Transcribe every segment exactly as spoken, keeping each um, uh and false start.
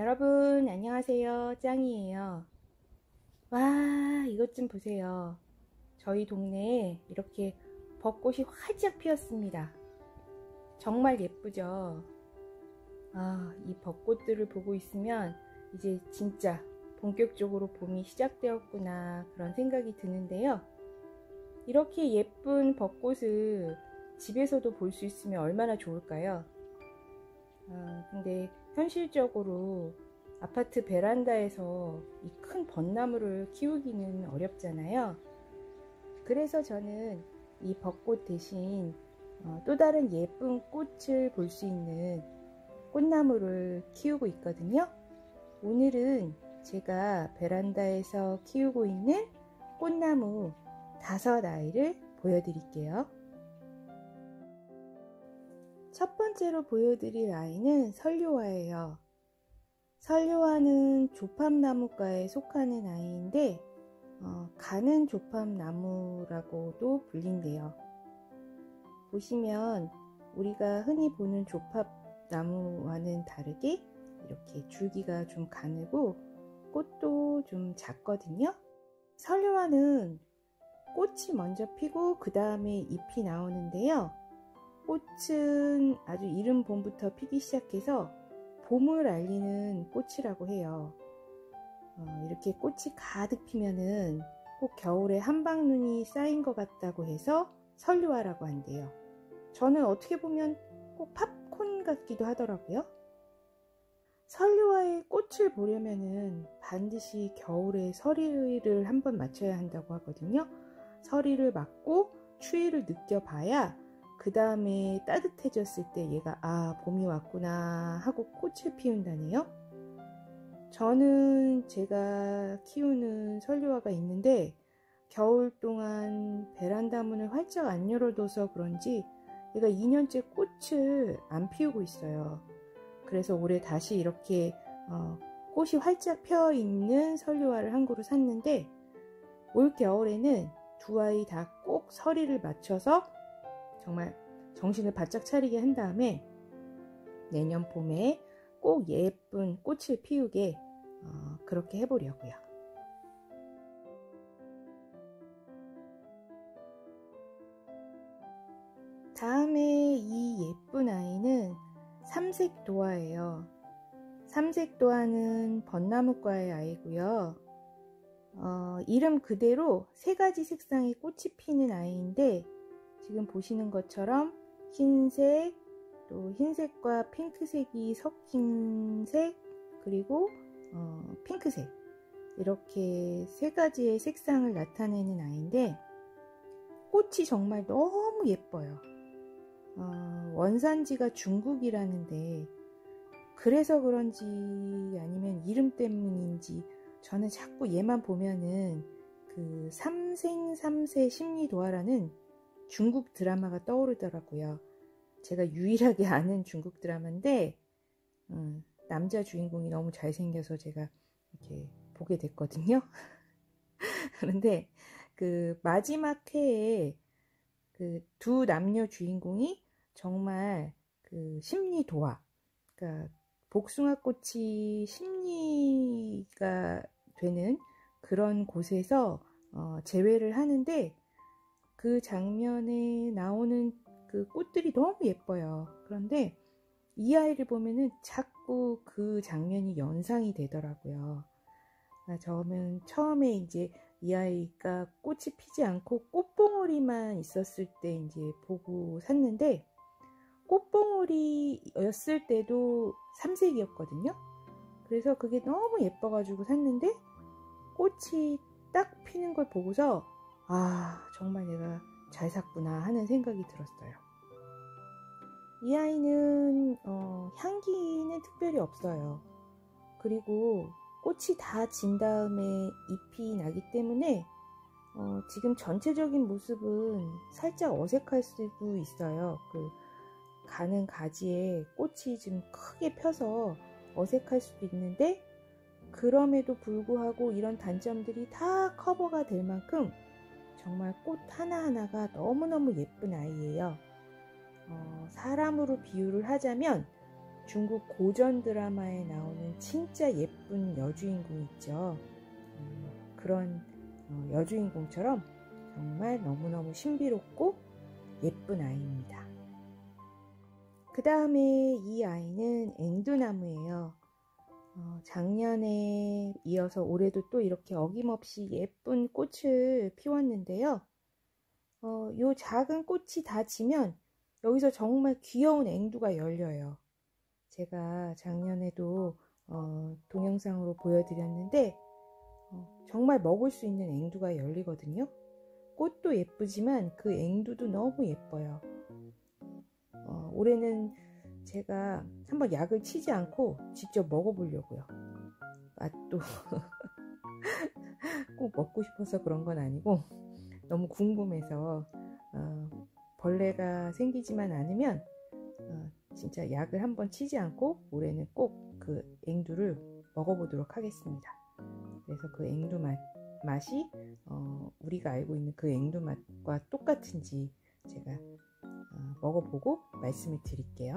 여러분 안녕하세요. 짱이에요. 와, 이것 좀 보세요. 저희 동네에 이렇게 벚꽃이 활짝 피었습니다. 정말 예쁘죠? 아, 이 벚꽃들을 보고 있으면 이제 진짜 본격적으로 봄이 시작되었구나 그런 생각이 드는데요. 이렇게 예쁜 벚꽃을 집에서도 볼 수 있으면 얼마나 좋을까요? 아, 근데 현실적으로 아파트 베란다에서 이 큰 벚나무를 키우기는 어렵잖아요. 그래서 저는 이 벚꽃 대신 어, 또 다른 예쁜 꽃을 볼 수 있는 꽃나무를 키우고 있거든요. 오늘은 제가 베란다에서 키우고 있는 꽃나무 다섯 아이를 보여드릴게요. 첫 번째로 보여드릴 아이는 설류화예요. 설류화는 조팝나무과에 속하는 아이인데 어, 가는 조팝나무라고도 불린대요. 보시면 우리가 흔히 보는 조팝나무와는 다르게 이렇게 줄기가 좀 가늘고 꽃도 좀 작거든요. 설류화는 꽃이 먼저 피고 그 다음에 잎이 나오는데요. 꽃은 아주 이른 봄부터 피기 시작해서 봄을 알리는 꽃이라고 해요. 어, 이렇게 꽃이 가득 피면은 꼭 겨울에 한방눈이 쌓인 것 같다고 해서 설류화라고 한대요. 저는 어떻게 보면 꼭 팝콘 같기도 하더라고요. 설류화의 꽃을 보려면은 반드시 겨울에 서리를 한번 맞춰야 한다고 하거든요. 서리를 맞고 추위를 느껴봐야 그 다음에 따뜻해졌을 때 얘가 아 봄이 왔구나 하고 꽃을 피운다네요. 저는 제가 키우는 설류화가 있는데 겨울 동안 베란다 문을 활짝 안 열어둬서 그런지 얘가 이 년째 꽃을 안 피우고 있어요. 그래서 올해 다시 이렇게 어, 꽃이 활짝 펴 있는 설류화를 한 그루 샀는데 올 겨울에는 두 아이 다 꼭 서리를 맞춰서 정말 정신을 바짝 차리게 한 다음에 내년 봄에 꼭 예쁜 꽃을 피우게 어, 그렇게 해보려고요. 다음에 이 예쁜 아이는 삼색도화예요. 삼색도화는 벚나무과의 아이고요. 어, 이름 그대로 세 가지 색상의 꽃이 피는 아이인데 지금 보시는 것처럼 흰색, 또 흰색과 핑크색이 섞인 색, 그리고 어, 핑크색 이렇게 세 가지의 색상을 나타내는 아이인데 꽃이 정말 너무 예뻐요. 어, 원산지가 중국이라는데 그래서 그런지 아니면 이름 때문인지 저는 자꾸 얘만 보면은 그 삼생삼세 심리도화라는 중국 드라마가 떠오르더라고요. 제가 유일하게 아는 중국 드라마인데 음, 남자 주인공이 너무 잘생겨서 제가 이렇게 보게 됐거든요. 그런데 그 마지막 회에 그 두 남녀 주인공이 정말 그 심리도화, 그러니까 복숭아꽃이 심리가 되는 그런 곳에서 어, 재회를 하는데 그 장면에 나오는 그 꽃들이 너무 예뻐요. 그런데 이 아이를 보면은 자꾸 그 장면이 연상이 되더라고요. 저는 처음에 이제 이 아이가 꽃이 피지 않고 꽃봉오리만 있었을 때 이제 보고 샀는데 꽃봉오리였을 때도 삼색이었거든요. 그래서 그게 너무 예뻐가지고 샀는데 꽃이 딱 피는 걸 보고서 아 정말 내가 잘 샀구나 하는 생각이 들었어요. 이 아이는 어, 향기는 특별히 없어요. 그리고 꽃이 다 진 다음에 잎이 나기 때문에 어, 지금 전체적인 모습은 살짝 어색할 수도 있어요. 그 가는 가지에 꽃이 좀 크게 펴서 어색할 수도 있는데 그럼에도 불구하고 이런 단점들이 다 커버가 될 만큼 정말 꽃 하나하나가 너무너무 예쁜 아이예요. 어, 사람으로 비유를 하자면 중국 고전 드라마에 나오는 진짜 예쁜 여주인공 있죠. 음, 그런 어, 여주인공처럼 정말 너무너무 신비롭고 예쁜 아이입니다. 그 다음에 이 아이는 앵두나무예요. 어, 작년에 이어서 올해도 또 이렇게 어김없이 예쁜 꽃을 피웠는데요. 어, 요 작은 꽃이 다 지면 여기서 정말 귀여운 앵두가 열려요. 제가 작년에도 어, 동영상으로 보여드렸는데 어, 정말 먹을 수 있는 앵두가 열리거든요. 꽃도 예쁘지만 그 앵두도 너무 예뻐요. 어, 올해는 제가 한번 약을 치지 않고 직접 먹어보려고요. 맛도 꼭 먹고 싶어서 그런 건 아니고 너무 궁금해서 어, 벌레가 생기지만 않으면 어, 진짜 약을 한번 치지 않고 올해는 꼭 그 앵두를 먹어보도록 하겠습니다. 그래서 그 앵두 맛, 맛이 어, 우리가 알고 있는 그 앵두 맛과 똑같은지 제가 어, 먹어보고 말씀을 드릴게요.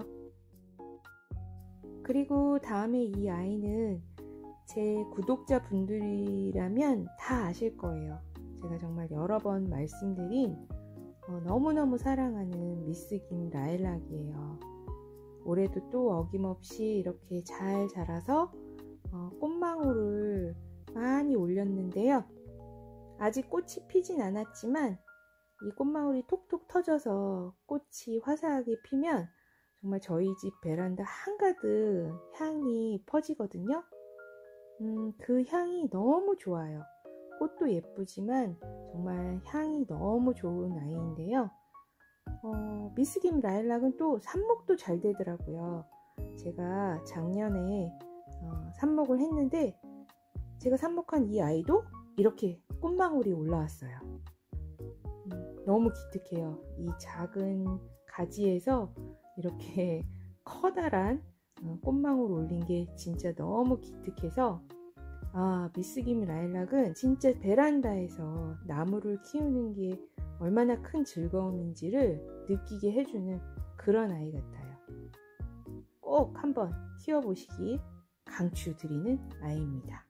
그리고 다음에 이 아이는 제 구독자분들이라면 다 아실 거예요. 제가 정말 여러 번 말씀드린 어, 너무너무 사랑하는 미스 김 라일락이에요. 올해도 또 어김없이 이렇게 잘 자라서 어, 꽃망울을 많이 올렸는데요. 아직 꽃이 피진 않았지만 이 꽃망울이 톡톡 터져서 꽃이 화사하게 피면 정말 저희 집 베란다 한가득 향이 퍼지거든요. 음, 그 향이 너무 좋아요. 꽃도 예쁘지만 정말 향이 너무 좋은 아이인데요. 어, 미스 김 라일락은 또 삽목도 잘 되더라고요. 제가 작년에 어, 삽목을 했는데 제가 삽목한 이 아이도 이렇게 꽃망울이 올라왔어요. 음, 너무 기특해요. 이 작은 가지에서 이렇게 커다란 어, 꽃망울 올린 게 진짜 너무 기특해서 아, 미스 김 라일락은 진짜 베란다에서 나무를 키우는 게 얼마나 큰 즐거움인지를 느끼게 해주는 그런 아이 같아요. 꼭 한번 키워보시기 강추드리는 아이입니다.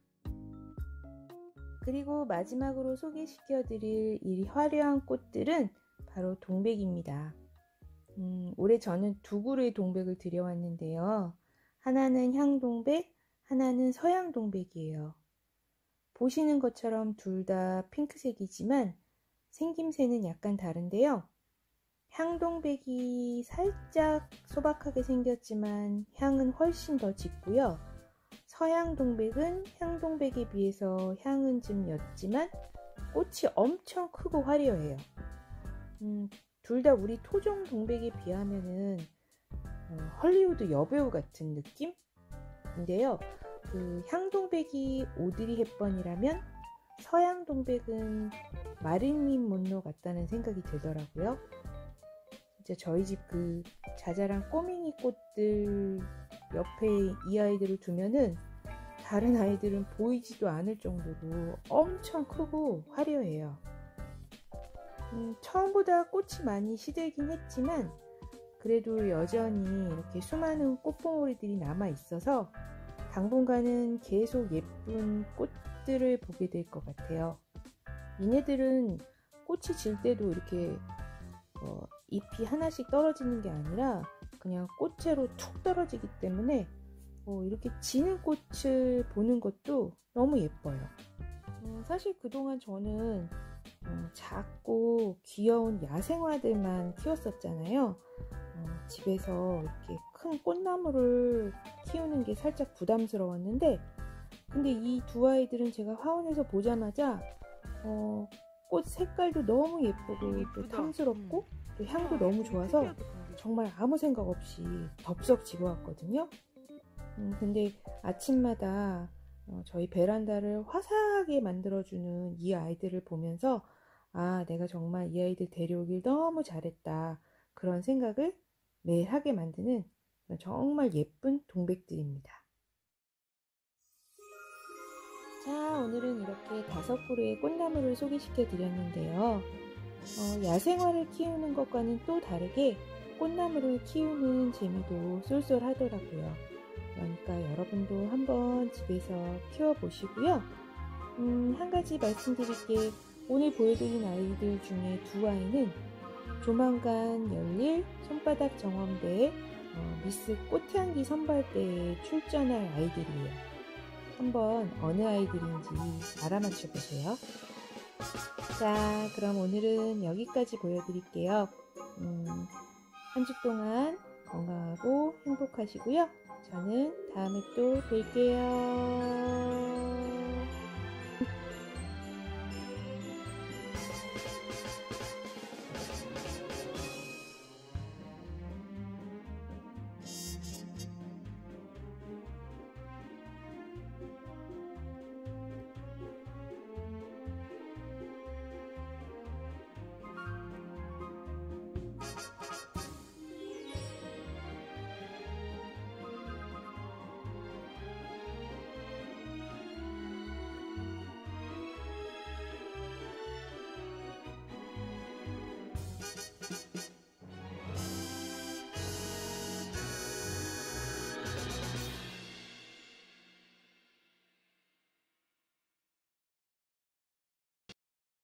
그리고 마지막으로 소개시켜드릴 이 화려한 꽃들은 바로 동백입니다. 음, 올해 저는 두 그루의 동백을 들여왔는데요. 하나는 향동백, 하나는 서양동백이에요. 보시는 것처럼 둘 다 핑크색이지만 생김새는 약간 다른데요. 향동백이 살짝 소박하게 생겼지만 향은 훨씬 더 짙고요. 서양동백은 향동백에 비해서 향은 좀 옅지만 꽃이 엄청 크고 화려해요. 음, 둘 다 우리 토종 동백에 비하면은 어, 헐리우드 여배우 같은 느낌인데요. 그 향동백이 오드리 헵번이라면 서양동백은 마릴린 먼로 같다는 생각이 들더라고요. 진짜 저희 집 그 자잘한 꼬맹이 꽃들 옆에 이 아이들을 두면은 다른 아이들은 보이지도 않을 정도로 엄청 크고 화려해요. 음, 처음보다 꽃이 많이 시들긴 했지만 그래도 여전히 이렇게 수많은 꽃봉오리들이 남아 있어서 당분간은 계속 예쁜 꽃들을 보게 될 것 같아요. 얘네들은 꽃이 질 때도 이렇게 어, 잎이 하나씩 떨어지는 게 아니라 그냥 꽃째로 툭 떨어지기 때문에 어, 이렇게 지는 꽃을 보는 것도 너무 예뻐요. 어, 사실 그동안 저는 어, 작고 귀여운 야생화들만 키웠었잖아요. 어, 집에서 이렇게 큰 꽃나무를 키우는 게 살짝 부담스러웠는데 근데 이 두 아이들은 제가 화원에서 보자마자 어, 꽃 색깔도 너무 예쁘고 또 탐스럽고 또 향도 너무 좋아서 정말 아무 생각 없이 덥석 집어왔거든요. 음, 근데 아침마다 어, 저희 베란다를 화사하게 만들어주는 이 아이들을 보면서 아, 내가 정말 이 아이들 데려오길 너무 잘했다 그런 생각을 매일 하게 만드는 정말 예쁜 동백들입니다. 자, 오늘은 이렇게 다섯 그루의 꽃나무를 소개시켜 드렸는데요. 어, 야생화를 키우는 것과는 또 다르게 꽃나무를 키우는 재미도 쏠쏠하더라고요. 그러니까 여러분도 한번 집에서 키워보시고요. 음, 한 가지 말씀드릴 게 오늘 보여드린 아이들 중에 두 아이는 조만간 열릴 손바닥 정원대 어, 미스 꽃향기 선발대에 출전할 아이들이에요. 한번 어느 아이들인지 알아맞혀 보세요. 자, 그럼 오늘은 여기까지 보여드릴게요. 음, 한 주 동안 건강하고 행복하시고요. 저는 다음에 또 뵐게요.